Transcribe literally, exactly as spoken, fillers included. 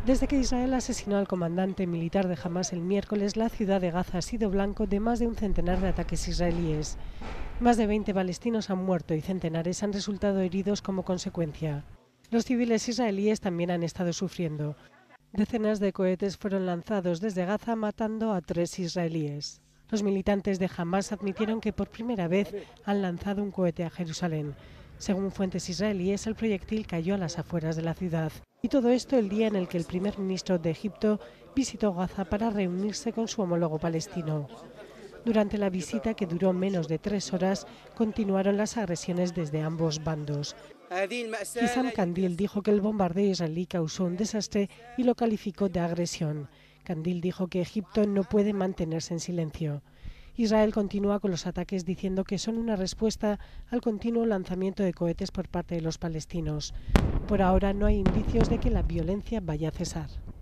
Desde que Israel asesinó al comandante militar de Hamás el miércoles, la ciudad de Gaza ha sido blanco de más de un centenar de ataques israelíes. Más de veinte palestinos han muerto y centenares han resultado heridos como consecuencia. Los civiles israelíes también han estado sufriendo. Decenas de cohetes fueron lanzados desde Gaza, matando a tres israelíes. Los militantes de Hamás admitieron que por primera vez han lanzado un cohete a Jerusalén. Según fuentes israelíes, el proyectil cayó a las afueras de la ciudad. Y todo esto el día en el que el primer ministro de Egipto visitó Gaza para reunirse con su homólogo palestino. Durante la visita, que duró menos de tres horas, continuaron las agresiones desde ambos bandos. Hissam Kandil dijo que el bombardeo israelí causó un desastre y lo calificó de agresión. Kandil dijo que Egipto no puede mantenerse en silencio. Israel continúa con los ataques diciendo que son una respuesta al continuo lanzamiento de cohetes por parte de los palestinos. Por ahora no hay indicios de que la violencia vaya a cesar.